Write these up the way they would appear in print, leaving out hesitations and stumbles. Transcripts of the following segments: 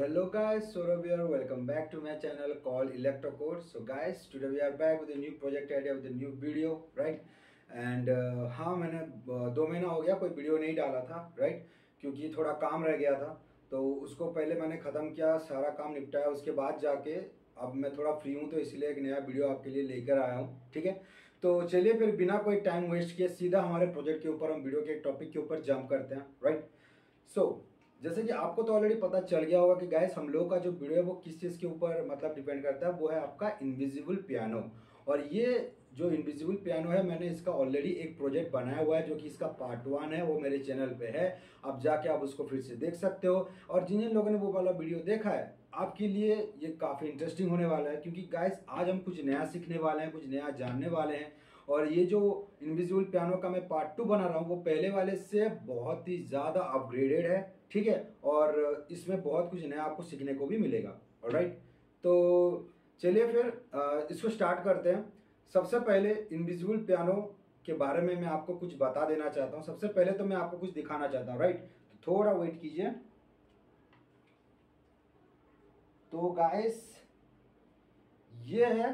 Hello guys, Saurabh here. Welcome back to my channel called Electrocode. So guys, today we are back with a new project idea with a new video, right? And हाँ मैंने 2 महीना हो गया कोई video नहीं डाला था, right? क्योंकि थोड़ा काम रह गया था, तो उसको पहले मैंने ख़त्म किया, सारा काम निपटाया, उसके बाद जाके अब मैं थोड़ा फ्री हूँ, तो इसलिए एक नया वीडियो आपके लिए लेकर आया हूँ, ठीक है? तो चलिए फिर बिना कोई टाइम वेस्ट किए सीधा हमारे प्रोजेक्ट के ऊपर, हम वीडियो के टॉपिक के ऊपर जंप करते हैं, राइट? सो जैसे कि आपको तो ऑलरेडी पता चल गया होगा कि गाइस हम लोगों का जो वीडियो है वो किस चीज़ के ऊपर मतलब डिपेंड करता है, वो है आपका इनविजिबल पियानो। और ये जो इनविजिबल पियानो है, मैंने इसका ऑलरेडी एक प्रोजेक्ट बनाया हुआ है जो कि इसका पार्ट 1 है, वो मेरे चैनल पे है। अब जाके आप उसको फिर से देख सकते हो। और जिन जिन लोगों ने वो वाला वीडियो देखा है, आपके लिए ये काफ़ी इंटरेस्टिंग होने वाला है, क्योंकि गाइस आज हम कुछ नया सीखने वाले हैं, कुछ नया जानने वाले हैं। और ये जो इनविजिबल पियानो का मैं पार्ट 2 बना रहा हूँ, वो पहले वाले से बहुत ही ज़्यादा अपग्रेडेड है, ठीक है? और इसमें बहुत कुछ नया आपको सीखने को भी मिलेगा, ऑलराइट? तो चलिए फिर इसको स्टार्ट करते हैं। सबसे पहले इनविजिबल पियानो के बारे में मैं आपको कुछ बता देना चाहता हूँ। सबसे पहले तो मैं आपको कुछ दिखाना चाहता हूँ, राइट? तो थोड़ा वेट कीजिए। तो गाइस, ये है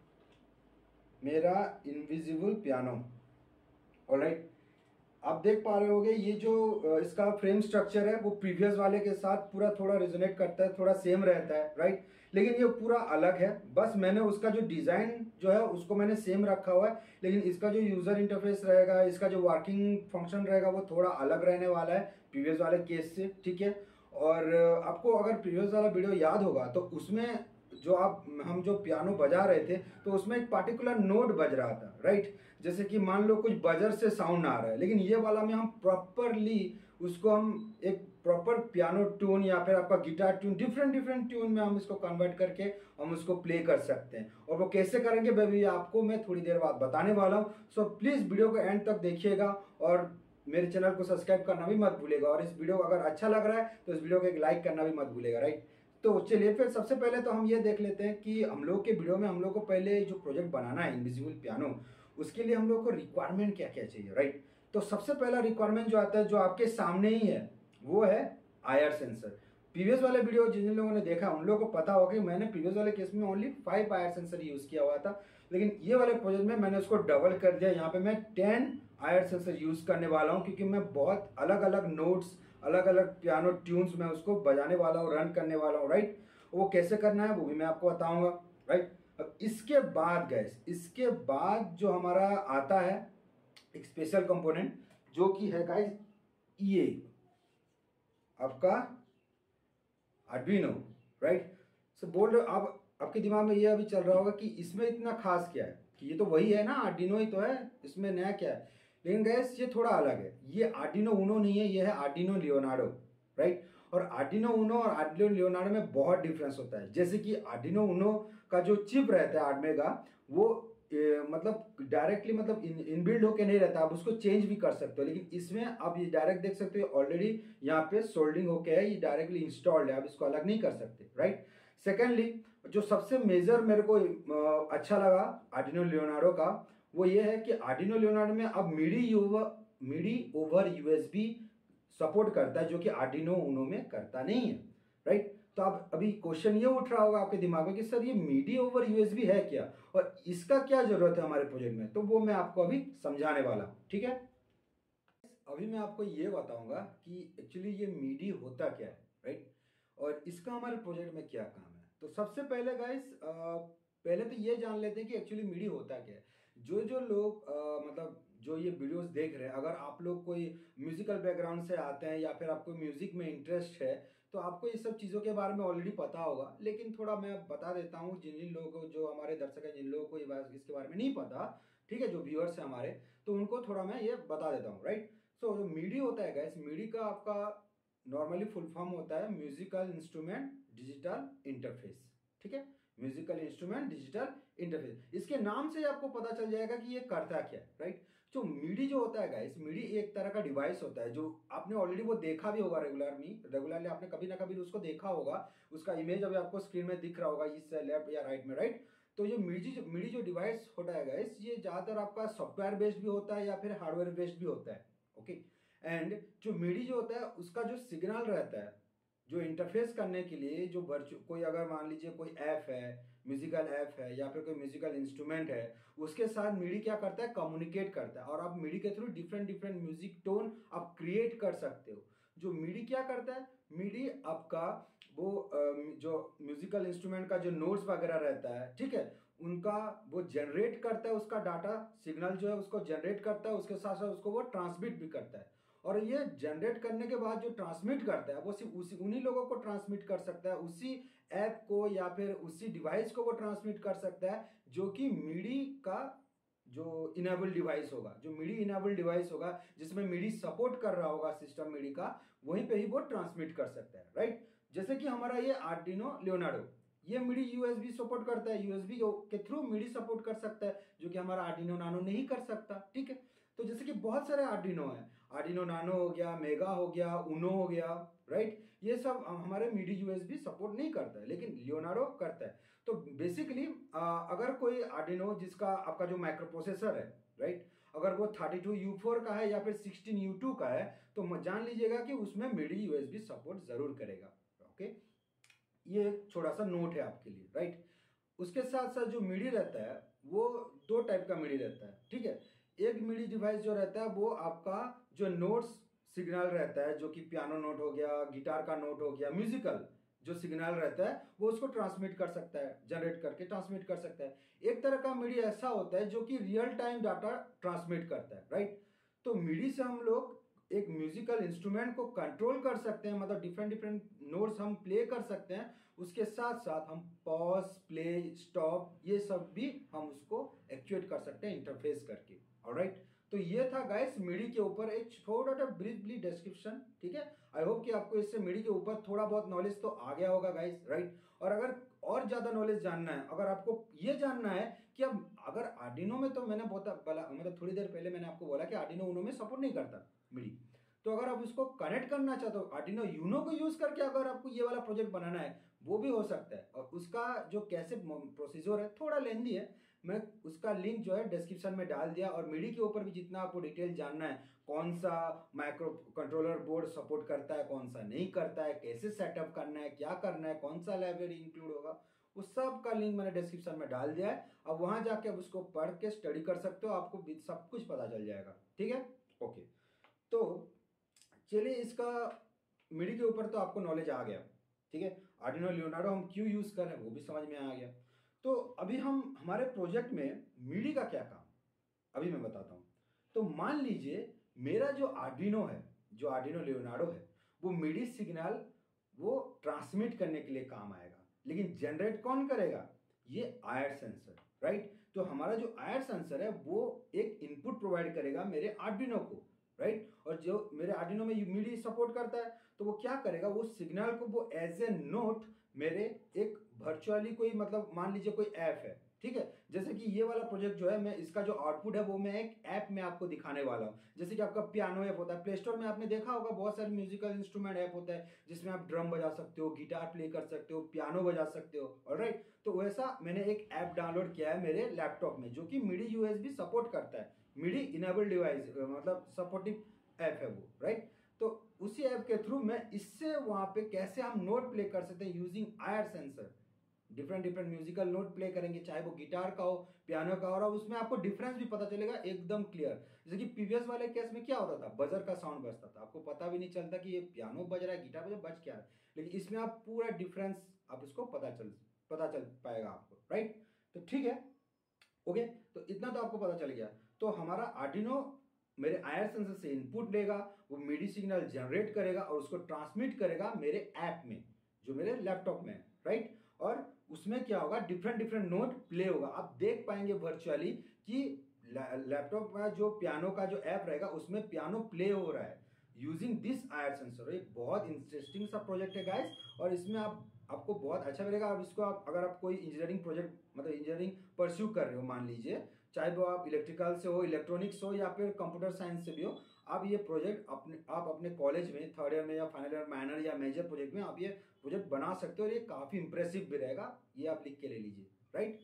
मेरा इनविजिबल पियानो, ऑलराइट? आप देख पा रहे होगे, ये जो इसका फ्रेम स्ट्रक्चर है वो प्रीवियस वाले के साथ पूरा थोड़ा रिजोनेट करता है, थोड़ा सेम रहता है, राइट? लेकिन ये पूरा अलग है। बस मैंने उसका जो डिज़ाइन जो है उसको मैंने सेम रखा हुआ है, लेकिन इसका जो यूज़र इंटरफेस रहेगा, इसका जो वर्किंग फंक्शन रहेगा, वो थोड़ा अलग रहने वाला है प्रीवियस वाले केस से, ठीक है? और आपको अगर प्रीवियस वाला वीडियो याद होगा तो उसमें जो हम जो पियानो बजा रहे थे, तो उसमें एक पार्टिकुलर नोट बज रहा था, राइट? जैसे कि मान लो कुछ बजर से साउंड आ रहा है, लेकिन ये वाला में हम प्रॉपरली उसको हम एक प्रॉपर पियानो ट्यून या फिर आपका guitar tune, different different tune में हम इसको कन्वर्ट करके हम उसको प्ले कर सकते हैं। और वो कैसे करेंगे बेबी, आपको मैं थोड़ी देर बाद बताने वाला हूँ। सो प्लीज़ वीडियो को एंड तक देखिएगा और मेरे चैनल को सब्सक्राइब करना भी मत भूलेगा। और इस वीडियो को अगर अच्छा लग रहा है तो इस वीडियो को एक लाइक करना भी मत भूलेगा, राइट? तो चलिए फिर सबसे पहले तो हम ये देख लेते हैं कि हम लोग के वीडियो में हम लोग को पहले जो प्रोजेक्ट बनाना है इनविजिबल पियानो, उसके लिए हम लोग को रिक्वायरमेंट क्या क्या चाहिए, राइट? तो सबसे पहला रिक्वायरमेंट जो आता है, जो आपके सामने ही है, वो है आईआर सेंसर। प्रीवियस वाले वीडियो जिन जिन लोगों ने देखा उन लोगों को पता होगा कि मैंने प्रीवियस वाले केस में ओनली 5 आईआर सेंसर यूज किया हुआ था, लेकिन ये वाले प्रोजेक्ट में मैंने उसको डबल कर दिया। यहाँ पे मैं 10 आईआर सेंसर यूज करने वाला हूँ, क्योंकि मैं बहुत अलग अलग नोट्स, अलग अलग पियानो ट्यून्स में उसको बजाने वाला हूँ, रन करने वाला हूँ, राइट? वो कैसे करना है वो भी मैं आपको बताऊंगा, राइट? अब इसके बाद गैस, इसके बाद जो हमारा आता है एक स्पेशल कंपोनेंट, जो कि है गाइस ये आपका आर्डिनो, राइट? सो बोल रहे आप, आपके दिमाग में ये अभी चल रहा होगा कि इसमें इतना खास क्या है, कि ये तो वही है ना, आर्डिनो ही तो है, इसमें नया क्या है? लेकिन गैस ये थोड़ा अलग है। ये आर्डिनो उनो नहीं है, ये है आर्डिनो लियोनार्डो, राइट? और आर्डिनो उनो और आर्डिनो लियोनार्डो में बहुत डिफरेंस होता है। जैसे कि आर्डिनो उनो का जो चिप रहता है आर्डमे का, वो मतलब डायरेक्टली मतलब इनबिल्ड होके नहीं रहता, आप उसको चेंज भी कर सकते हो। लेकिन इसमें आप ये डायरेक्ट देख सकते हो, ऑलरेडी यहाँ पे सोल्डिंग होके है, ये डायरेक्टली इंस्टॉल्ड है, आप इसको अलग नहीं कर सकते, राइट? सेकेंडली, जो सबसे मेजर मेरे को अच्छा लगा आर्डिनो लियोनार्डो का, वो ये है कि आर्डिनो लियोनार्डो में अब मिडी ओवर यूएसबी सपोर्ट करता है, जो कि आर्डिनो उनो में करता नहीं है, राइट? तो अब अभी क्वेश्चन ये उठ रहा होगा आपके दिमाग में कि सर ये मीडी ओवर यूएसबी है क्या, और इसका क्या जरूरत है हमारे प्रोजेक्ट में? तो वो मैं आपको अभी समझाने वाला हूं, ठीक है? अभी मैं आपको ये बताऊंगा कि एक्चुअली ये मीडी होता क्या है, राइट? और इसका हमारे प्रोजेक्ट में क्या काम है। तो सबसे पहले गाइस, पहले तो ये जान लेते हैं कि एक्चुअली मीडी होता क्या है। जो जो लोग मतलब जो ये वीडियोस देख रहे हैं, अगर आप लोग कोई म्यूजिकल बैकग्राउंड से आते हैं या फिर आपको म्यूजिक में इंटरेस्ट है, तो आपको ये सब चीज़ों के बारे में ऑलरेडी पता होगा। लेकिन थोड़ा मैं बता देता हूँ, जिन जिन लोगों को, जो हमारे दर्शक हैं, जिन लोगों को इसके बारे में नहीं पता, ठीक है, जो व्यूअर्स हैं हमारे, तो उनको थोड़ा मैं ये बता देता हूँ, राइट? सो जो मीडी होता है गाइस, मीडी का आपका नॉर्मली फुल फॉर्म होता है म्यूजिकल इंस्ट्रूमेंट डिजिटल इंटरफेस, ठीक है? म्यूजिकल इंस्ट्रूमेंट डिजिटल इंटरफेस, इसके नाम से आपको पता चल जाएगा कि ये करता क्या है, राइट? जो मीडी जो होता है गाइस, मीडी एक तरह का डिवाइस होता है, जो आपने ऑलरेडी वो देखा भी होगा रेगुलरली आपने कभी ना कभी उसको देखा होगा। उसका इमेज अभी आपको स्क्रीन में दिख रहा होगा, इस लेफ्ट या राइट में, राइट? तो ये मीडी जो डिवाइस होता है गाइस, ये ज्यादातर आपका सॉफ्टवेयर बेस्ड भी होता है या फिर हार्डवेयर बेस्ड भी होता है, ओके? एंड जो मीडी जो होता है, उसका जो सिग्नल रहता है, जो इंटरफेस करने के लिए जो कोई अगर मान लीजिए कोई ऐप है, म्यूजिकल ऐप है या फिर कोई म्यूजिकल इंस्ट्रूमेंट है, उसके साथ मिडी क्या करता है, कम्युनिकेट करता है। और आप मिडी के through different different music tone आप क्रिएट कर सकते हो। जो मिडी क्या करता है, मिडी आपका वो जो म्यूजिकल इंस्ट्रूमेंट का जो नोट्स वगैरह रहता है, ठीक है, उनका वो जनरेट करता है, उसका डाटा सिग्नल जो है उसको जनरेट करता है, उसके साथ साथ उसको वो ट्रांसमिट भी करता है। और ये जनरेट करने के बाद जो ट्रांसमिट करता है वो सिर्फ उसी उन्हीं लोगों को ट्रांसमिट कर सकता है, उसी ऐप को या फिर उसी डिवाइस को वो ट्रांसमिट कर सकता है जो कि मिडी का जो इनेबल डिवाइस होगा, जो मिडी इनेबल डिवाइस होगा, जिसमें मिडी सपोर्ट कर रहा होगा सिस्टम मिडी का, वहीं पे ही वो ट्रांसमिट कर सकता है, राइट। जैसे कि हमारा ये आर्डिनो लियोनार्डो, ये मिडी यूएसबी सपोर्ट करता है, यूएसबी के थ्रू मिडी सपोर्ट कर सकता है, जो कि हमारा आर्डिनो नानो नहीं कर सकता, ठीक है। तो जैसे कि बहुत सारे आर्डिनो है, आर्डिनो नानो हो गया, मेगा हो गया, उनो हो गया, राइट, ये सब हमारे मिडी यूएसबी सपोर्ट नहीं करता है, लेकिन लियोनार्डो करता है। तो बेसिकली अगर कोई आर्डिनो जिसका आपका जो माइक्रो प्रोसेसर है, राइट, अगर वो 32U4 का है या फिर 16U2 का है, तो जान लीजिएगा कि उसमें मिडी यूएसबी सपोर्ट जरूर करेगा, ओके। ये एक छोटा सा नोट है आपके लिए, राइट। उसके साथ साथ जो मिडी रहता है वो दो टाइप का मिडी रहता है, ठीक है। एक मिडी डिवाइस जो रहता है वो आपका जो नोट्स सिग्नल रहता है, जो कि पियानो नोट हो गया, गिटार का नोट हो गया, म्यूजिकल जो सिग्नल रहता है वो उसको ट्रांसमिट कर सकता है, जनरेट करके ट्रांसमिट कर सकता है। एक तरह का मिडी ऐसा होता है जो कि रियल टाइम डाटा ट्रांसमिट करता है, राइट। तो मिडी से हम लोग एक म्यूजिकल इंस्ट्रूमेंट को कंट्रोल कर सकते हैं, मतलब डिफरेंट डिफरेंट नोट्स हम प्ले कर सकते हैं। उसके साथ साथ हम पॉज, प्ले, स्टॉप, ये सब भी हम उसको एक्चुएट कर सकते हैं इंटरफेस करके, ऑलराइट। तो ये था गाइस मिडी के ऊपर एक थोड़ा सा ब्रीफली डिस्क्रिप्शन, ठीक है। आई होप कि आपको इससे मिडी के ऊपर थोड़ा बहुत नॉलेज तो आ गया होगा गाइस, राइट। और अगर और ज्यादा नॉलेज जानना है, अगर आपको ये जानना है कि अब अगर आर्डिनो में, तो मैंने बहुत मतलब थोड़ी देर पहले मैंने आपको बोला कि आर्डिनो उनो में सपोर्ट नहीं करता मिडी। तो अगर आप उसको कनेक्ट करना चाहते हो आर्डिनो यूनो को यूज करके, अगर आपको ये वाला प्रोजेक्ट बनाना है, वो भी हो सकता है। और उसका जो कैसे प्रोसीजर है थोड़ा लेंदी है, मैं उसका लिंक जो है डिस्क्रिप्शन में डाल दिया। और मिडी के ऊपर भी जितना आपको डिटेल जानना है, कौन सा माइक्रो कंट्रोलर बोर्ड सपोर्ट करता है, कौन सा नहीं करता है, कैसे सेटअप करना है, क्या करना है, कौन सा लाइब्रेरी इंक्लूड होगा, उस सब का लिंक मैंने डिस्क्रिप्शन में डाल दिया है। अब वहां जाके आप उसको पढ़ के स्टडी कर सकते हो, आपको सब कुछ पता चल जाएगा, ठीक है, ओके। तो चलिए, इसका मिडी के ऊपर तो आपको नॉलेज आ गया, ठीक है। आर्डिनो लियोनार्डो हम क्यों यूज कर रहे हैं वो भी समझ में आ गया। तो अभी हम हमारे प्रोजेक्ट में मिडी का क्या काम, अभी मैं बताता हूं। तो मान लीजिए मेरा जो आर्डिनो है, जो आर्डिनो लियोनार्डो है, वो मिडी सिग्नल वो ट्रांसमिट करने के लिए काम आएगा, लेकिन जनरेट कौन करेगा, ये आयर सेंसर, राइट। तो हमारा जो आयर सेंसर है वो एक इनपुट प्रोवाइड करेगा मेरे आर्डिनो को, राइट। और जो मेरे आर्डिनो में मिडी सपोर्ट करता है, तो वो क्या करेगा, वो सिग्नल को वो एज ए नोट मेरे एक वर्चुअली कोई, मतलब मान लीजिए कोई ऐप है, ठीक है। जैसे कि ये वाला प्रोजेक्ट जो है, मैं इसका जो आउटपुट है वो मैं एक ऐप में आपको दिखाने वाला हूँ। जैसे कि आपका पियानो ऐप होता है, प्ले स्टोर में आपने देखा होगा बहुत सारे म्यूजिकल इंस्ट्रूमेंट ऐप होता है, जिसमें आप ड्रम बजा सकते हो, गिटार प्ले कर सकते हो, पियानो बजा सकते हो, ऑलराइट। तो वैसा मैंने एक ऐप डाउनलोड किया है मेरे लैपटॉप में, जो कि मिडी यूएसबी सपोर्ट करता है, मिडी इनेबल डिवाइस, मतलब सपोर्टिव ऐप है वो, राइट। तो उसी ऐप के थ्रू मैं इससे वहां पे कैसे हम नोट प्ले कर सकते हैं using IR sensor, different different musical note play करेंगे, चाहे वो गिटार का हो, पियानो का हो, और उसमें आपको डिफरेंस भी पता चलेगा एकदम क्लियर। जैसे कि प्रीवियस वाले केस में क्या होता था, बजर का साउंड बजता था, आपको पता भी नहीं चलता कि ये पियानो बज रहा है, गिटार बज क्या रहा है, लेकिन इसमें आप पूरा डिफरेंस आप इसको पता चल पाएगा आपको, राइट। तो ठीक है, ओके। तो इतना तो आपको पता चल गया। तो हमारा आर्डिनो मेरे आयर सेंसर से इनपुट लेगा, वो मिडी सिग्नल जनरेट करेगा और उसको ट्रांसमिट करेगा मेरे ऐप में, जो मेरे लैपटॉप में है, राइट। और उसमें क्या होगा, डिफरेंट डिफरेंट नोट प्ले होगा, आप देख पाएंगे वर्चुअली कि लैपटॉप का जो पियानो का जो ऐप रहेगा उसमें पियानो प्ले हो रहा है यूजिंग दिस आयर सेंसर। एक बहुत इंटरेस्टिंग सा प्रोजेक्ट है गाइस, और इसमें आपको बहुत अच्छा मिलेगा। अब इसको अगर आप कोई इंजीनियरिंग प्रोजेक्ट, मतलब इंजीनियरिंग परस्यू कर रहे हो, मान लीजिए चाहे वो आप इलेक्ट्रिकल से हो, इलेक्ट्रॉनिक्स हो, या फिर कंप्यूटर साइंस से भी हो, आप ये प्रोजेक्ट आप अपने कॉलेज में थर्ड ईयर में या फाइनल ईयर माइनर या मेजर प्रोजेक्ट में आप ये प्रोजेक्ट बना सकते हो, और ये काफ़ी इंप्रेसिव भी रहेगा, ये आप लिख के ले लीजिए, राइट।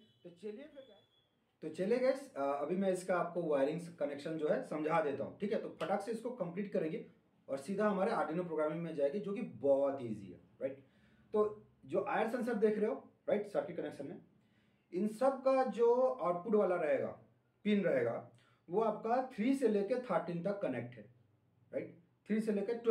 तो चलिए गाइस, अभी मैं इसका आपको वायरिंग कनेक्शन जो है समझा देता हूँ, ठीक है। तो फटाक से इसको कंप्लीट करेंगे और सीधा हमारे आर्डिनो प्रोग्रामिंग में जाएगी, जो कि बहुत ईजी है, तो जो आयर सेंसर देख रहे हो राइट सर्किट कनेक्शन में, इन सब का जो आउटपुट वाला रहेगा पिन रहेगा वो आपका 3 से लेकर 13 तक कनेक्ट है राइट। 3 से लेकर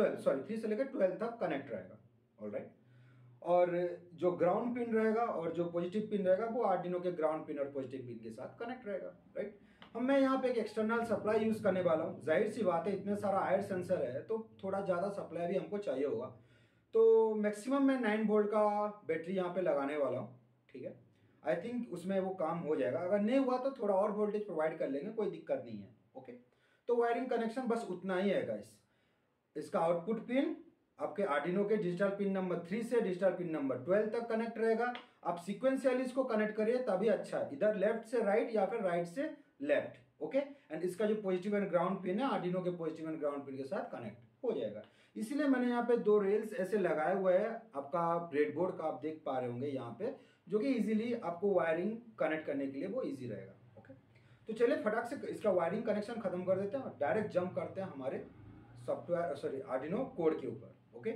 12 तक कनेक्ट रहेगा ऑलराइट। और जो ग्राउंड पिन रहेगा और जो पॉजिटिव पिन रहेगा वो आर्डिनो के ग्राउंड पिन और पॉजिटिव पिन के साथ कनेक्ट रहेगा राइट। अब मैं यहाँ पे एक एक्सटर्नल सप्लाई यूज करने वाला हूँ। जाहिर सी बात है इतने सारा आयर सेंसर है तो थोड़ा ज़्यादा सप्लाई भी हमको चाहिए होगा। तो मैक्सिमम मैं 9 वोल्ट का बैटरी यहाँ पे लगाने वाला हूँ, ठीक है। आई थिंक उसमें वो काम हो जाएगा, अगर नहीं हुआ तो थोड़ा और वोल्टेज प्रोवाइड कर लेंगे, कोई दिक्कत नहीं है ओके। तो वायरिंग कनेक्शन बस उतना ही है गाइस। इसका आउटपुट पिन आपके आर्डिनो के डिजिटल पिन नंबर 3 से डिजिटल पिन नंबर 12 तक कनेक्ट रहेगा। आप सीक्वेंशियली इसको कनेक्ट करिए तभी अच्छा है, इधर लेफ्ट से राइट या फिर राइट से लेफ्ट ओके। एंड इसका जो पॉजिटिव एंड ग्राउंड पिन है आर्डिनो के पॉजिटिव एंड ग्राउंड पिन के साथ कनेक्ट हो जाएगा। इसीलिए मैंने यहाँ पे 2 रेल्स ऐसे लगाए हुए हैं, आपका ब्रेडबोर्ड का आप देख पा रहे होंगे यहाँ पे, जो कि इजीली आपको वायरिंग कनेक्ट करने के लिए वो इजी रहेगा ओके। तो चलिए फटाक से इसका वायरिंग कनेक्शन खत्म कर देते हैं और डायरेक्ट जंप करते हैं हमारे सॉफ्टवेयर आर्डिनो कोड के ऊपर ओके।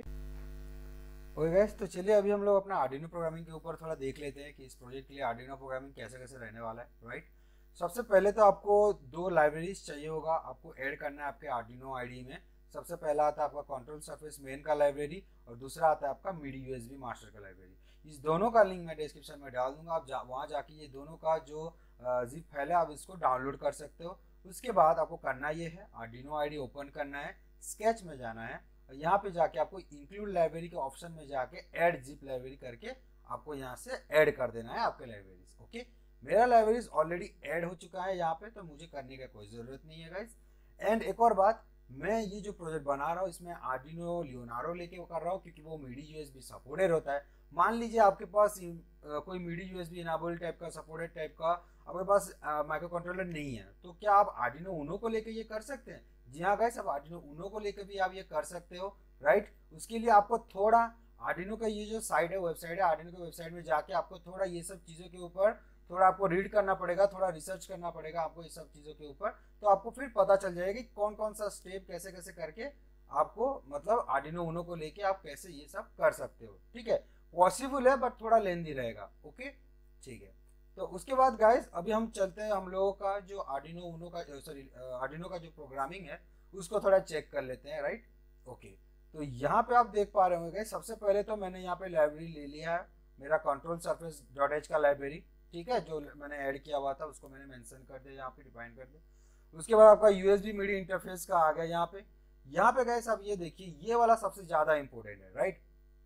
ओके गाइस, तो चलिए अभी हम लोग अपना आर्डिनो प्रोग्रामिंग के ऊपर थोड़ा देख लेते हैं कि इस प्रोजेक्ट के लिए आर्डिनो प्रोग्रामिंग कैसे कैसे रहने वाला है राइट। सबसे पहले तो आपको 2 लाइब्रेरीज चाहिए होगा, आपको ऐड करना है आपके आर्डिनो आईडी में। सबसे पहला आता है आपका कंट्रोल सरफेस मेन का लाइब्रेरी और दूसरा आता है आपका मिडी यूएसबी मास्टर का लाइब्रेरी। इस दोनों का लिंक मैं डिस्क्रिप्शन में डाल दूंगा, आप वहाँ जाके ये दोनों का जो जिप फाइल है आप इसको डाउनलोड कर सकते हो। उसके बाद आपको करना ये है, आर्डिनो आईडी ओपन करना है, स्केच में जाना है और यहाँ पे जाके आपको इंक्लूड लाइब्रेरी के ऑप्शन में जाके ऐड जिप लाइब्रेरी करके आपको यहाँ से ऐड कर देना है आपके लाइब्रेरीज ओके। मेरा लाइब्रेरीज ऑलरेडी ऐड हो चुका है यहाँ पे, तो मुझे करने का कोई जरूरत नहीं है गाइस। एंड एक और बात, मैं ये जो प्रोजेक्ट बना रहा हूँ इसमें आर्डिनो लियोनारो लेके कर रहा हूँ क्योंकि वो मिडी यूएसबी सपोर्टेड होता है। मान लीजिए आपके पास कोई मिडी यूएसबी इनेबल टाइप का सपोर्टेड टाइप का आपके पास माइक्रो कंट्रोलर नहीं है, तो क्या आप आर्डिनो उनो को लेकर ये कर सकते हैं? जी हाँ गाइस, आप आर्डिनो उनो को लेकर भी आप ये कर सकते हो राइट। उसके लिए आपको थोड़ा आर्डिनो का ये जो साइट है, वेबसाइट है, आर्डिनो की वेबसाइट में जाके आपको थोड़ा ये सब चीज़ों के ऊपर थोड़ा आपको रीड करना पड़ेगा, थोड़ा रिसर्च करना पड़ेगा आपको ये सब चीज़ों के ऊपर, तो आपको फिर पता चल जाएगा कि कौन कौन सा स्टेप कैसे कैसे करके आपको मतलब आर्डिनो उनो को लेके आप कैसे ये सब कर सकते हो, ठीक है। पॉसिबल है बट थोड़ा लेंदी रहेगा ओके, ठीक है। तो उसके बाद गाइस अभी हम चलते हैं, हम लोगों का जो आर्डिनो उनो का आर्डिनो का जो प्रोग्रामिंग है उसको थोड़ा चेक कर लेते हैं राइट ओके। तो यहाँ पे आप देख पा रहे होंगे सबसे पहले तो मैंने यहाँ पे लाइब्रेरी ले लिया है, मेरा कंट्रोल सरफेस डॉट एच का लाइब्रेरी, ठीक है, जो मैंने ऐड किया हुआ था उसको मैंने मेंशन कर दिया, यहाँ पे डिफाइन कर दिया। उसके बाद आपका यूएसबी मिडी इंटरफेस का आ गया यहाँ पे गाइस आप ये देखिए ये वाला सबसे ज्यादा इंपॉर्टेंट है राइट।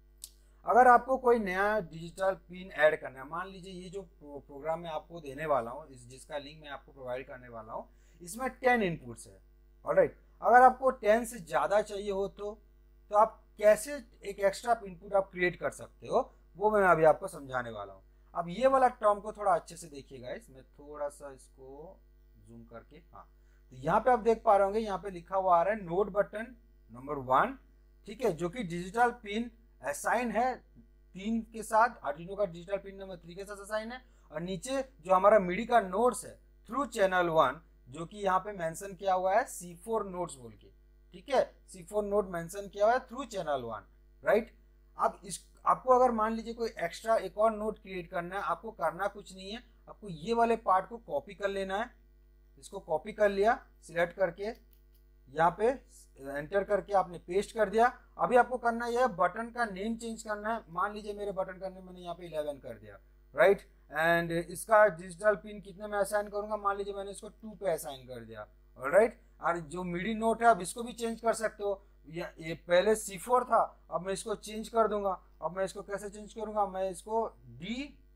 अगर आपको कोई नया डिजिटल पिन ऐड करना है, मान लीजिए ये जो प्रोग्राम मैं आपको देने वाला हूँ, जिसका लिंक मैं आपको प्रोवाइड करने वाला हूँ, इसमें 10 इनपुट्स है ऑलराइट। अगर आपको 10 से ज्यादा चाहिए हो तो आप कैसे एक एक्स्ट्रा इनपुट आप क्रिएट कर सकते हो, वो मैं अभी आपको समझाने वाला हूँ। अब ये वाला टर्म को थोड़ा अच्छे से देखिएगा, इसमें थोड़ा सा इसको जूम करके, हाँ, तो यहाँ पे आप देख पा रहे होंगे यहाँ पे लिखा हुआ आ रहा है नोड बटन नंबर 1, ठीक है, जो कि डिजिटल पिन असाइन है 3 के साथ, आर्डिनो का डिजिटल पिन नंबर 3 के साथ असाइन है। और नीचे जो हमारा मिडी का नोड्स है थ्रू चैनल 1, जो कि यहाँ पे मेंशन किया हुआ है C4 नोड्स बोल के, ठीक है, C4 नोड मेंशन किया हुआ है थ्रू चैनल 1 राइट। अब इस आपको अगर मान लीजिए कोई एक्स्ट्रा एक और नोड क्रिएट करना है, आपको करना कुछ नहीं है, आपको ये वाले पार्ट को कॉपी कर लेना है। इसको कॉपी कर लिया, सिलेक्ट करके यहाँ पे एंटर करके आपने पेस्ट कर दिया। अभी आपको करना यह बटन का नेम चेंज करना है। मान लीजिए मेरे बटन का नेम मैंने यहाँ पे 11 कर दिया राइट। एंड इसका डिजिटल पिन कितने में असाइन करूंगा, मान लीजिए मैंने इसको 2 पे असाइन कर दिया राइट। और जो मिडी नोट है आप इसको भी चेंज कर सकते हो, ये पहले C4 था, अब मैं इसको चेंज कर दूंगा। अब मैं इसको कैसे चेंज करूंगा, मैं इसको D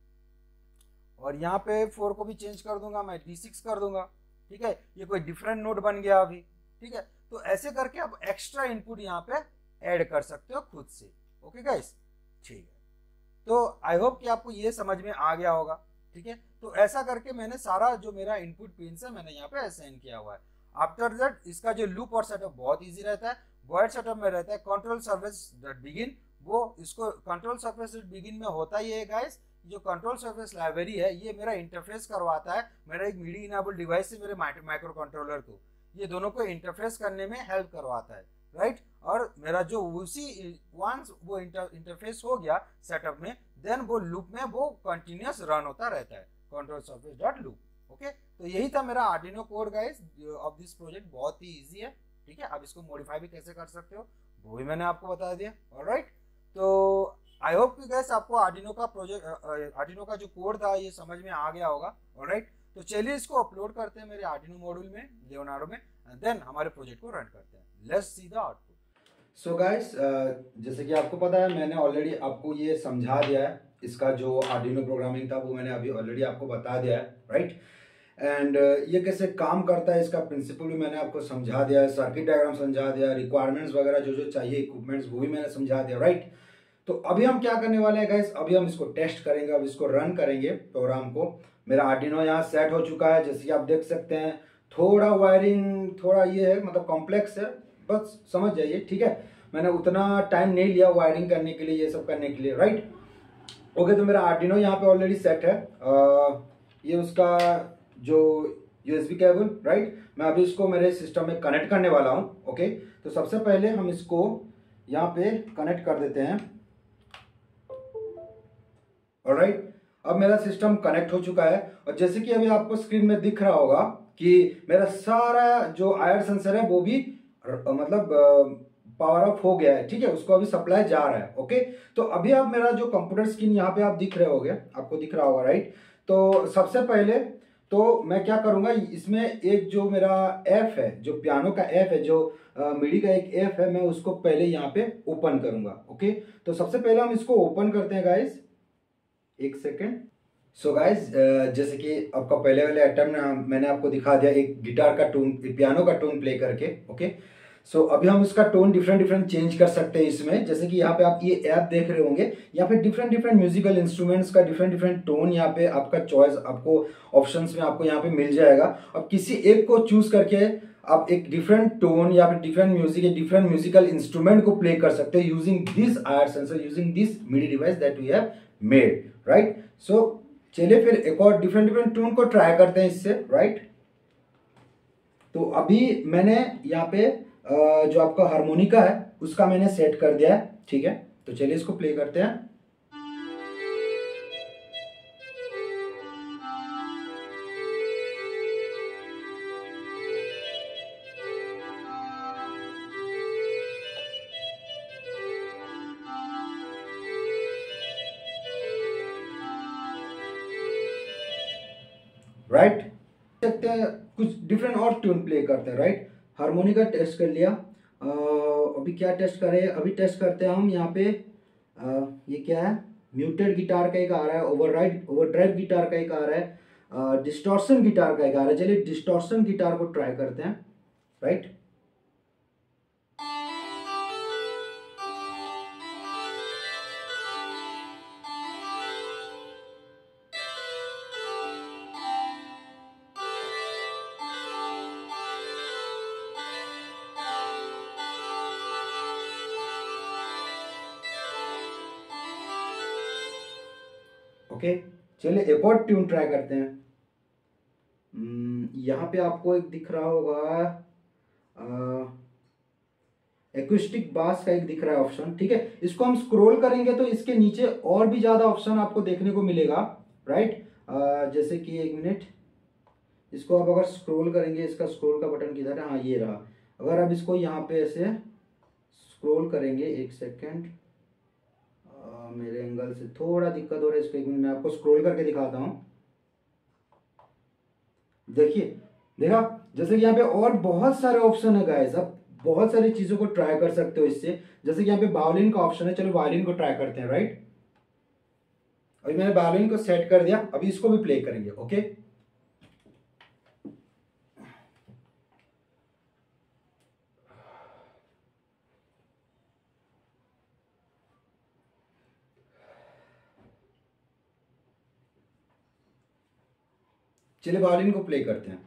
और यहाँ पे 4 को भी चेंज कर दूंगा, मैं D6 कर दूंगा, ठीक है, ये कोई डिफरेंट नोट बन गया अभी, ठीक है। तो ऐसे करके आप एक्स्ट्रा इनपुट यहाँ पे ऐड कर सकते हो खुद से, ओके गाइस, ठीक है। तो आई होप कि आपको ये समझ में आ गया होगा, ठीक है। तो ऐसा करके मैंने सारा जो मेरा इनपुट पिन है मैंने यहाँ पे असाइन किया हुआ है। आफ्टर दैट इसका जो लूप और सेटअप बहुत इजी रहता है, वॉइड सेटअप में रहता है कंट्रोल सर्फेस डॉट बिगिन। वो इसको कंट्रोल सर्फेस डॉट बिगिन में होता ही है गाइस, जो कंट्रोल सर्फेस लाइब्रेरी है ये मेरा इंटरफेस करवाता है मेरा एक मिडी इनेबल डिवाइस से मेरे माइक्रो कंट्रोलर को, ये दोनों को इंटरफेस करने में हेल्प करवाता है राइट। और मेरा जो उसी वंस वो इंटरफेस हो गया सेटअप में, देन वो लूप में वो कंटिन्यूस रन होता रहता है, control surface dot loop. Okay, तो यही था मेरा Arduino code guys of this project. बहुत ही इजी है, ठीक है। आप इसको मॉडिफाई भी कैसे कर सकते हो वो भी मैंने आपको बता दिया। ऑलराइट, तो आई होप कि गाइस आपको आर्डिनो का प्रोजेक्ट, आर्डिनो का जो कोड था ये समझ में आ गया होगा। ऑलराइट, तो चलिए इसको अपलोड करते हैं मेरे आर्डिनो मॉड्यूल में, लियोनार्डो में, एंड देन हमारे प्रोजेक्ट को रन करते हैं। Let's see the output. So guys, जैसे कि आपको पता है मैंने ऑलरेडी आपको ये समझा दिया है, इसका जो आर्डिनो प्रोग्रामिंग था वो मैंने अभी ऑलरेडी आपको बता दिया है, राइट। एंड ये कैसे काम करता है इसका प्रिंसिपल भी मैंने आपको समझा दिया है, सर्किट डायग्राम समझा दिया, रिक्वायरमेंट्स वगैरह जो जो चाहिए इक्विपमेंट्स वो भी मैंने समझा दिया, राइट। तो अभी हम क्या करने वाले हैं गाइस, अभी हम इसको टेस्ट करेंगे, अब इसको रन करेंगे प्रोग्राम को। मेरा आर्डिनो यहाँ सेट हो चुका है, जैसे कि आप देख सकते हैं। थोड़ा वायरिंग थोड़ा ये है, मतलब कॉम्प्लेक्स है, बस समझ जाइए, ठीक है। मैंने उतना टाइम नहीं लिया वायरिंग करने के लिए, ये सब करने के लिए, राइट। ओके, तो मेरा आर्डिनो यहाँ पे ऑलरेडी सेट है। ये उसका जो यूएसबी केबल, राइट, मैं अभी इसको मेरे सिस्टम में कनेक्ट करने वाला हूँ। ओके, तो सबसे पहले हम इसको यहाँ पे कनेक्ट कर देते हैं। ऑलराइट, अब मेरा सिस्टम कनेक्ट हो चुका है, और जैसे कि अभी आपको स्क्रीन में दिख रहा होगा कि मेरा सारा जो आयर सेंसर है वो भी मतलब पावर ऑफ हो गया है, ठीक है, उसको अभी सप्लाई जा रहा है। ओके, तो अभी आप मेरा जो कंप्यूटर स्क्रीन यहाँ पे आप दिख रहे होगे, आपको दिख रहा होगा, राइट। तो सबसे पहले तो मैं क्या करूंगा, इसमें एक जो मेरा ऐप है, जो पियानो का ऐप है, जो मिडी का एक ऐप है, मैं उसको पहले यहाँ पे ओपन करूंगा। ओके, तो सबसे पहले हम इसको ओपन करते हैं गाइस, एक सेकेंड। सो गाइज, जैसे कि आपका पहले वाले अटेम्प्ट मैंने आपको दिखा दिया एक गिटार का टोन, पियानो का टोन प्ले करके। ओके, सो अभी हम इसका टोन डिफरेंट डिफरेंट चेंज कर सकते हैं इसमें। जैसे कि यहाँ पे आप ये ऐप देख रहे होंगे, यहाँ पे डिफरेंट डिफरेंट म्यूजिकल इंस्ट्रूमेंट्स का डिफरेंट डिफरेंट टोन, यहाँ पे आपका चॉइस आपको ऑप्शंस में आपको यहाँ पे मिल जाएगा। अब किसी एक को चूज करके आप एक डिफरेंट टोन या फिर डिफरेंट म्यूजिक या डिफरेंट म्यूजिकल इंस्ट्रूमेंट को प्ले कर सकते हैं using this IR sensor, using this MIDI device that we have made, right. So चलिए फिर एक और डिफरेंट डिफरेंट टून को ट्राई करते हैं इससे, राइट। तो अभी मैंने यहाँ पे जो आपका हारमोनिका है उसका मैंने सेट कर दिया है, ठीक है। तो चलिए इसको प्ले करते हैं। राइट, सकते हैं कुछ डिफरेंट और ट्यून प्ले करते हैं, राइट। हारमोनिका टेस्ट कर लिया। अभी क्या टेस्ट करें, अभी टेस्ट करते हैं हम यहाँ पे ये क्या है, म्यूटेड गिटार का एक आ रहा है, ओवरड्राइव गिटार का एक आ रहा है, डिस्टॉर्शन गिटार का एक आ रहा है। चलिए डिस्टॉर्शन गिटार को ट्राई करते हैं, राइट। ओके, चलिए एक और ट्यून ट्राई करते हैं। यहाँ पे आपको एक दिख रहा होगा, एक्यूस्टिक बास का एक दिख रहा है ऑप्शन, ठीक है। इसको हम स्क्रॉल करेंगे तो इसके नीचे और भी ज्यादा ऑप्शन आपको देखने को मिलेगा, राइट। जैसे कि एक मिनट, इसको आप अगर स्क्रॉल करेंगे, इसका स्क्रॉल का बटन किधर है, हाँ ये रहा। अगर आप इसको यहाँ पे ऐसे स्क्रॉल करेंगे, एक सेकेंड, मेरे एंगल से थोड़ा दिक्कत हो रहा है इसको, एक मिनट मैं आपको स्क्रॉल करके दिखाता हूँ। देखिए, देखा, जैसे कि यहाँ पे और बहुत सारे ऑप्शन है गाइस, आप बहुत सारी चीजों को ट्राई कर सकते हो इससे। जैसे कि यहाँ पे वायलिन का ऑप्शन है, चलो वायलिन को ट्राई करते हैं, राइट। अभी मैंने वायलिन को सेट कर दिया, अभी इसको भी प्ले करेंगे। ओके, चलिए वायलिन को प्ले करते हैं।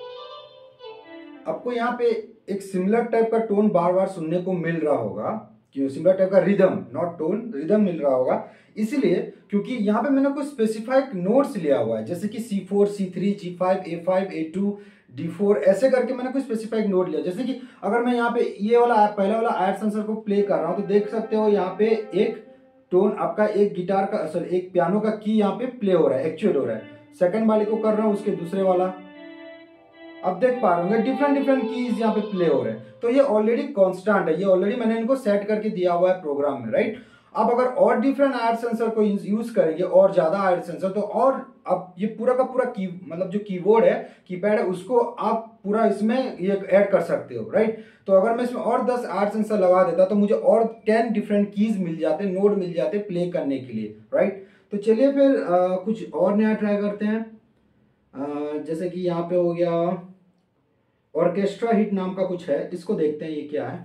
आपको यहाँ पे एक सिमिलर टाइप का टोन बार बार सुनने को मिल रहा होगा, सिमिलर टाइप का रिदम, नॉट टोन, रिदम मिल रहा होगा। इसीलिए क्योंकि यहाँ पे मैंने कुछ स्पेसिफाइड नोट्स लिया हुआ है, जैसे कि C4, C3, G5, A5, A2, D4, ऐसे करके मैंने कुछ स्पेसिफाइड नोट लिया। जैसे कि अगर मैं यहाँ पे ये वाला पहला वाला आर्ट सेंसर को प्ले कर रहा हूँ तो देख सकते हो यहाँ पे एक टोन आपका एक गिटार का, सॉरी एक पियानो का की यहाँ पे प्ले हो रहा है, एक्चुअल हो रहा है। सेकंड वाले को कर रहा हूँ, उसके दूसरे वाला, अब देख पा रहे होंगे डिफरेंट डिफरेंट कीज यहाँ पे प्ले हो रहे हैं। तो ये ऑलरेडी कांस्टेंट है, ये ऑलरेडी मैंने इनको सेट करके दिया हुआ है प्रोग्राम में, राइट। अब अगर और डिफरेंट आर्ट सेंसर को यूज करेंगे और ज्यादा आर्ट सेंसर, तो और अब ये पूरा का पूरा की मतलब जो कीबोर्ड है, कीपैड है, उसको आप पूरा इसमें ये ऐड कर सकते हो, राइट। तो अगर मैं इसमें और 10 आर्ट सेंसर लगा देता तो मुझे और 10 डिफरेंट कीज मिल जाते, नोड मिल जाते प्ले करने के लिए, राइट। तो चलिए फिर कुछ और नया ट्राई करते हैं। जैसे कि यहाँ पे हो गया ऑर्केस्ट्रा हिट नाम का कुछ है, इसको देखते हैं ये क्या है।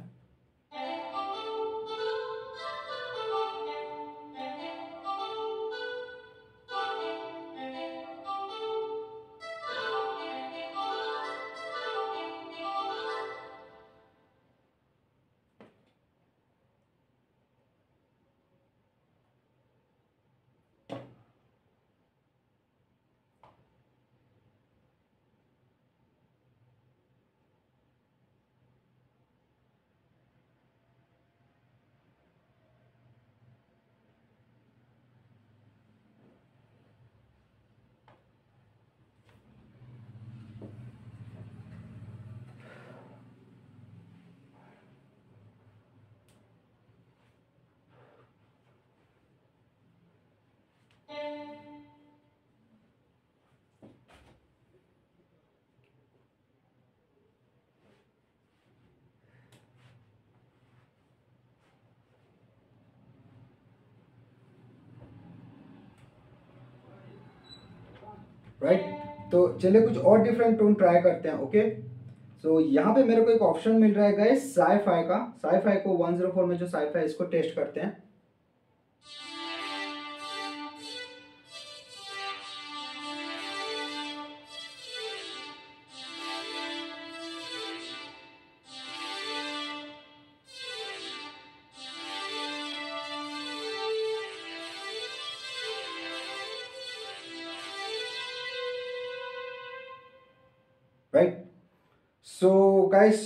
राइट। तो चलिए कुछ और डिफरेंट टोन ट्राई करते हैं। ओके, सो यहाँ पे मेरे को एक ऑप्शन मिल रहा है गाइस साई-फाई का। साई-फाई को 104 में जो साई-फाई, इसको टेस्ट करते हैं। राइट, सो गाइस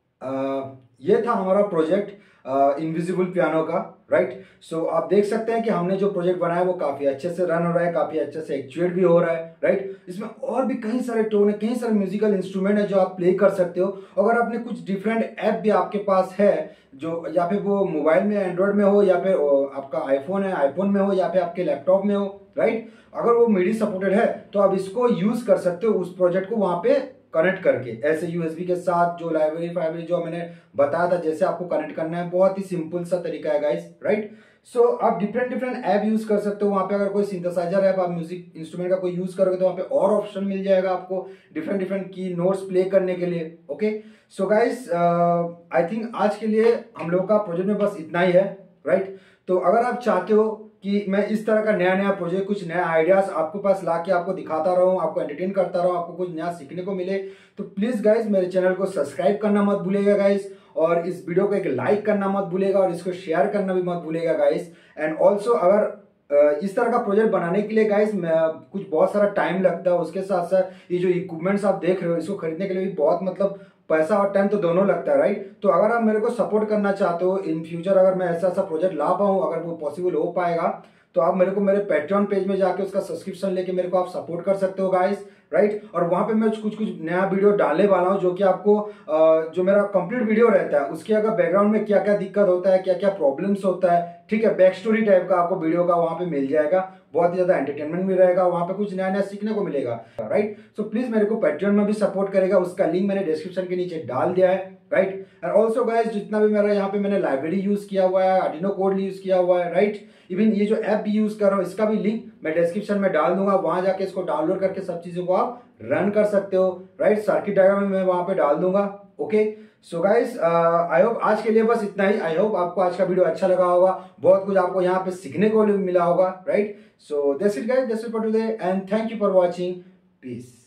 ये था हमारा प्रोजेक्ट इनविजिबल पियानो का, राइट। सो आप देख सकते हैं कि हमने जो प्रोजेक्ट बनाया वो काफी अच्छे से रन हो रहा है, काफी अच्छे से एक्चुएट भी हो रहा है, राइट। इसमें और भी कई सारे टोन है, कई सारे म्यूजिकल इंस्ट्रूमेंट है जो आप प्ले कर सकते हो। अगर आपने कुछ डिफरेंट ऐप भी आपके पास है, जो या फिर वो मोबाइल में एंड्रॉयड में हो, या फिर आपका आईफोन है आईफोन में हो, या फिर आपके लैपटॉप में हो, राइट। अगर वो मिडी सपोर्टेड है तो आप इसको यूज कर सकते हो, उस प्रोजेक्ट को वहां पे कनेक्ट करके, ऐसे यूएसबी के साथ। जो लाइब्रेरी जो मैंने बताया था जैसे आपको कनेक्ट करना है, बहुत ही सिंपल सा तरीका है गाइस, राइट। सो आप डिफरेंट डिफरेंट ऐप यूज कर सकते हो वहां पे। अगर कोई सिंथेसाइजर ऐप आप म्यूजिक इंस्ट्रूमेंट का कोई यूज करोगे तो वहां पे और ऑप्शन मिल जाएगा आपको डिफरेंट डिफरेंट की नोट्स प्ले करने के लिए। Okay, so guys I think आज के लिए हम लोग का प्रोजेक्ट में बस इतना ही है, राइट। तो अगर आप चाहते हो कि मैं इस तरह का नया नया प्रोजेक्ट, कुछ नया आइडियाज आपके पास लाके आपको दिखाता रहूं, आपको एंटरटेन करता रहूं, आपको कुछ नया सीखने को मिले, तो प्लीज गाइस मेरे चैनल को सब्सक्राइब करना मत भूलिएगा गाइस, और इस वीडियो को एक लाइक करना मत भूलिएगा, और इसको शेयर करना भी मत भूलिएगा गाइस। एंड ऑल्सो अगर इस तरह का प्रोजेक्ट बनाने के लिए गाइस कुछ बहुत सारा टाइम लगता है, उसके साथ साथ ये जो इक्विपमेंट्स आप देख रहे हो इसको खरीदने के लिए भी बहुत मतलब पैसा और टाइम तो दोनों लगता है, राइट। तो अगर आप मेरे को सपोर्ट करना चाहते हो इन फ्यूचर, अगर मैं ऐसा ऐसा प्रोजेक्ट ला पाऊँ, अगर वो पॉसिबल हो पाएगा, तो आप मेरे को मेरे पैट्रियन पेज में जाके उसका सब्सक्रिप्शन लेके मेरे को आप सपोर्ट कर सकते हो गाइस, राइट। और वहां पे मैं कुछ कुछ नया वीडियो डालने वाला हूं, जो कि आपको जो मेरा कंप्लीट वीडियो रहता है उसके अगर बैकग्राउंड में क्या क्या दिक्कत होता है, क्या क्या प्रॉब्लम्स होता है, ठीक है, बैक स्टोरी टाइप का आपको वीडियो का वहां पे मिल जाएगा। बहुत ही ज्यादा एंटरटेनमेंट भी रहेगा, वहां पे कुछ नया नया सीखने को मिलेगा, राइट। सो प्लीज मेरे को पैट्रियन में भी सपोर्ट करेगा, उसका लिंक मैंने डिस्क्रिप्शन के नीचे डाल दिया है, राइट। एंड ऑल्सो गाइस जितना भी मेरा यहाँ पे मैंने लाइब्रेरी यूज किया हुआ है, आर्डिनो कोड यूज किया हुआ है, राइट। इवन ये जो ऐप भी यूज कर रहा हूँ इसका भी लिंक मैं डिस्क्रिप्शन में डाल दूंगा, वहां जाके इसको डाउनलोड करके सब चीजों को आप रन कर सकते हो, राइट। सर्किट डायग्राम में मैं वहां पे डाल दूंगा। Okay, so guys I hope आज के लिए बस इतना ही। आई होप आपको आज का वीडियो अच्छा लगा होगा, बहुत कुछ आपको यहाँ पे सीखने को मिला होगा, right. So that's it guys, that's it for today and thank you for watching, piece.